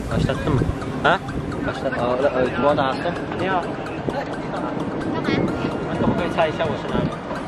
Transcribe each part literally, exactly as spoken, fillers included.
Başlattın mı? Ha? Başlat. Aa, bu arada hasta. Ne ya? 可不可以猜一下我是哪里？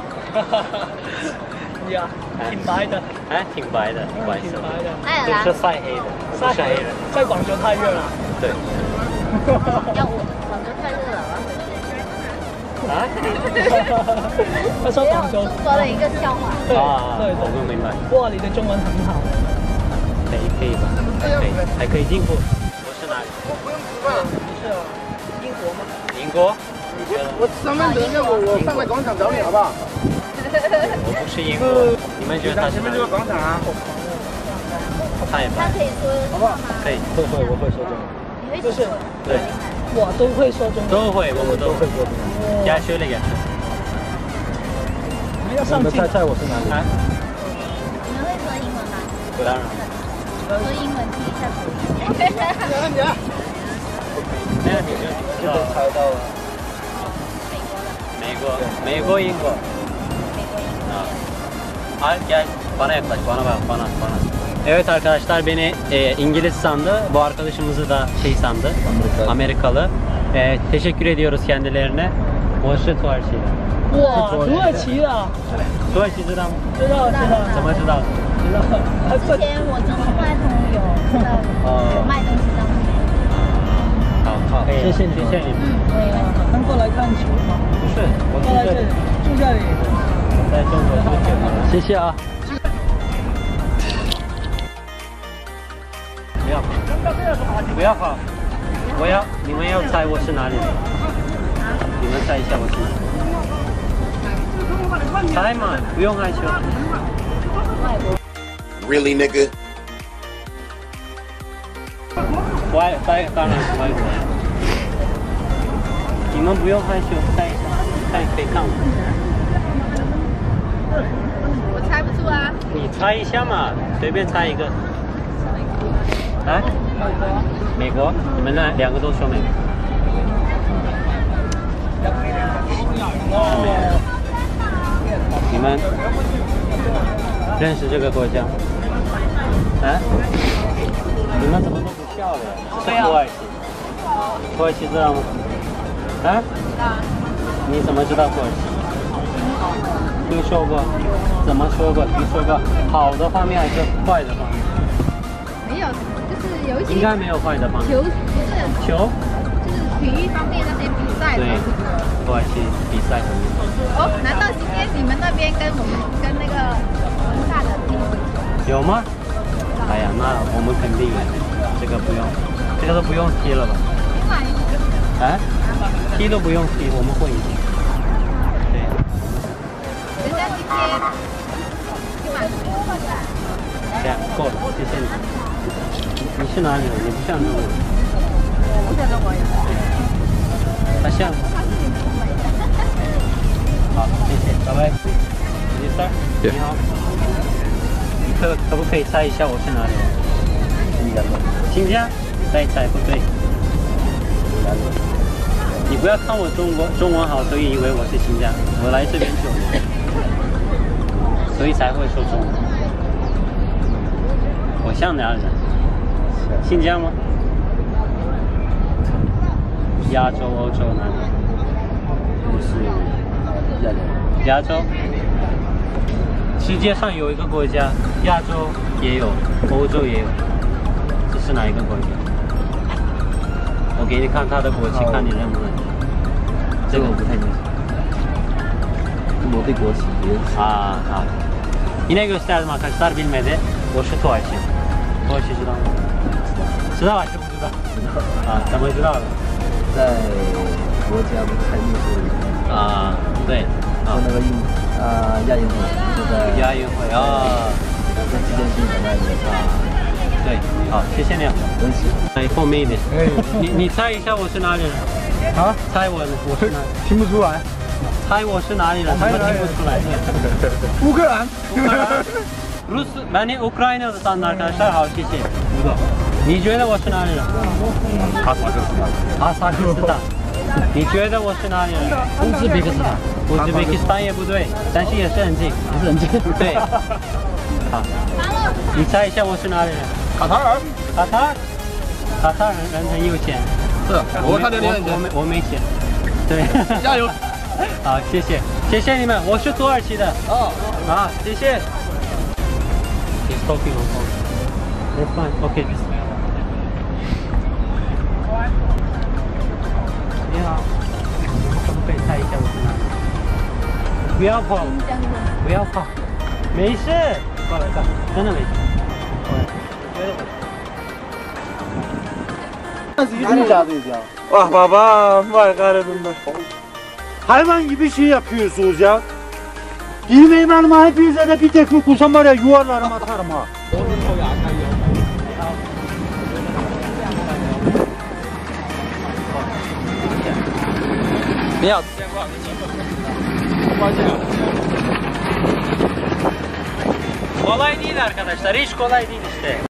呀，挺白的。 哎，挺白的，挺白色。 哎这是晒黑的，不是黑人。 在广州太热了。 对。 要我广州太热了，我要回去。 啊？ 他说广州。 中国的一个笑话。 对啊， 对我们明白。 哇，你的中文很好。 可以可以吧？可以，还可以进步。我是哪里？ 我不用吃饭。你是英国吗？ 英国。 我身份证要我我上来广场找你好不好？ 我不是英国，你们觉得他是哪里？ 广场啊。 他也他可以说好不好？ 可以， 会会，我会说中文。 你会就是对， 我都会说中文。 都会，我们都会说中文。加学了也是。 我们要上镜。猜猜我是哪里？ 你们会说英文吗？ 当然。 说英文听一下口音。 你啊。 那个你就知道猜到了。 美国，美国，英国。 美国英国。 Al gel bana yaklaş, bana bak, bana, bana. Evet arkadaşlar beni e, İngiliz sandı, bu arkadaşımızı da şey sandı, Amerikalı. Amerikalı. E, teşekkür ediyoruz kendilerine. 我是土耳其的。 哇，土耳其的。 土耳其知道吗？ 知道知道。 怎么知道？ 知道。 之前我中国外朋友有有卖东西到那边。 好好，谢谢你，谢谢你。 嗯，没有。 能过来看球吗？ 不是，我住这里， 住这里。 在中国住久了。谢谢啊。不要跑，不要跑，我要你们要猜我是哪里人，你们猜一下我是哪里。猜嘛，不用害羞。 Really, nigga? 外，当当然是外国人。你们不用害羞，猜一下，看可以看我。 我猜不出啊。 你猜一下嘛，随便猜一个。来，美国，你们那两个都说美国。你们认识这个国家？啊？你们怎么都不笑了？是土耳其。土耳其知道吗？啊？ 知道啊。 你怎么知道土耳其？听说过？怎么说过？听说过？好的方面还是坏的方面？ 没有，就是有一些。 应该没有坏的方面。 球不是球。 就是体育方面那些比赛。 对，土耳其比赛很厉害。 哦，难道今天你们那边跟我们跟那个恒大的踢？ 有吗？哎呀，那我们肯定这个不用，这个都不用踢了吧？啊？踢都不用踢，我们会赢。对。 人家今天这样够了，谢谢你。你是哪里人？你不像中国人。 我不像中国人。 他像。好，谢谢，拜拜。李三，你好。你可可不可以猜一下我是哪里人？新疆的。新疆？再猜不对。你不要看我中国中文好，所以以为我是新疆。我来这边九年，所以才会说中文。我像哪里人？新疆吗？亚洲、欧洲哪里？不是亚洲。亚洲。世界上有一个国家，亚洲也有，欧洲也有，这是哪一个国家？我给你看他的国旗，看你认不认识。这个我不太清楚。 摩的国旗。 Aa, tamam. Yine gösterdim arkadaşlar, bilmedi. Boşu tuvaçı. Tuvaçı知道吗？知道还是不知道？啊，怎么知道的？ 在国家不是开幕式啊，对， 啊，那个运啊亚运会就在亚运会啊， 跟纪念性的那个啊， 对，好，谢谢你啊， 恭喜。 来后面一点，你你猜一下我是哪里人？ 啊， 猜我我是哪？ 听不出来。 猜我是哪里人？怎么听不出来？ 乌克兰。 乌克兰。Rus, beni Ukraynalı sandı arkadaşlar. Hal kişi.你觉得我是哪里人？ 哈萨克斯坦。 哈萨克斯坦。你觉得我是哪里人？乌兹别克斯坦。乌兹别克斯坦也不对，但是也是很近，也是很近。对。好。你猜一下我是哪里人？ 卡塔尔。 卡塔尔。 卡塔尔人很有钱。 是，我看见你很我没我没钱。对。 加油！ 好，谢谢，谢谢你们，我是土耳其的。 哦， 好，谢谢。He's talking on phone. We're fine. Okay. 你好，可不可以猜一下我是哪里？不要跑，不要跑，没事，过来看，真的没事。过来， Hani cadıydı ya? Vah baba, vay garibim ben. Hayvan gibi şey yapıyorsunuz ya. Girmeyin hanıma hepinize de bir tekme kursam var ya yuvarlarım atarım ha. 你好，见过，抱歉。 Kolay değil arkadaşlar, hiç kolay değil işte.